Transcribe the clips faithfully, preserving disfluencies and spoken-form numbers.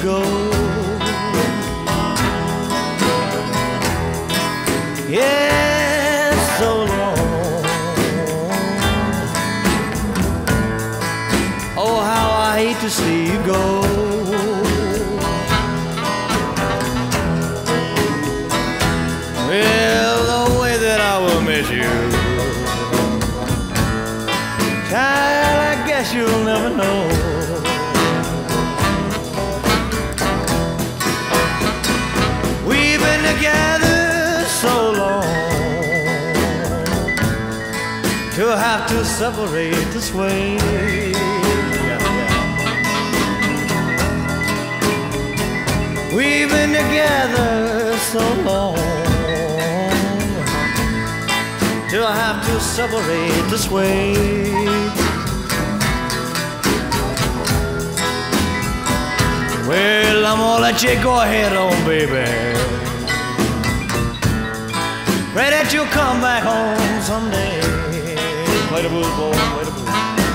go. Yeah, so long. Oh, how I hate to see you go. Well, the way that I will miss you, child, I guess you'll never know. We've been together so long to have to separate this way. Yeah, yeah. We've been together so long to have to separate this way. Well, I'm gonna let you go ahead on, baby. Pray that you'll come back home someday. Play the blues, boy, play the blues.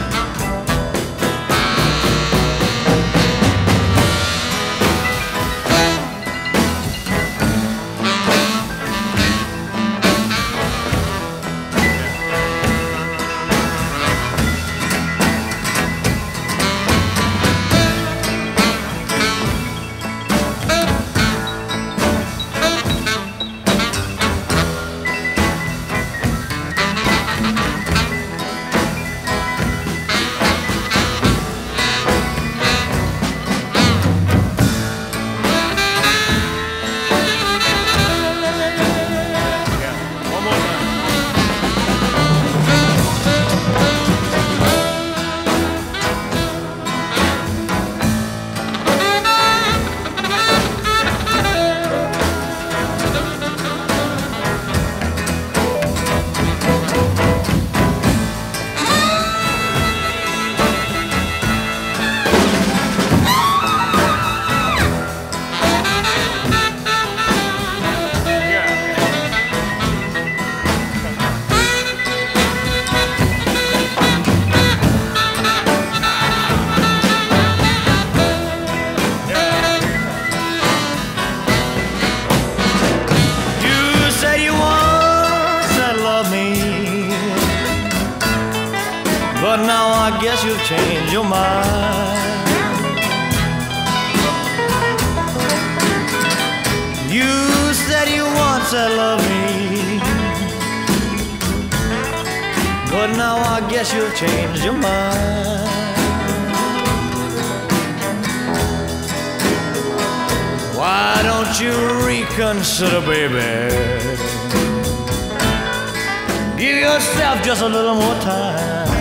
But now I guess you've changed your mind. You said you once said love me, but now I guess you've changed your mind. Why don't you reconsider, baby? Give yourself just a little more time.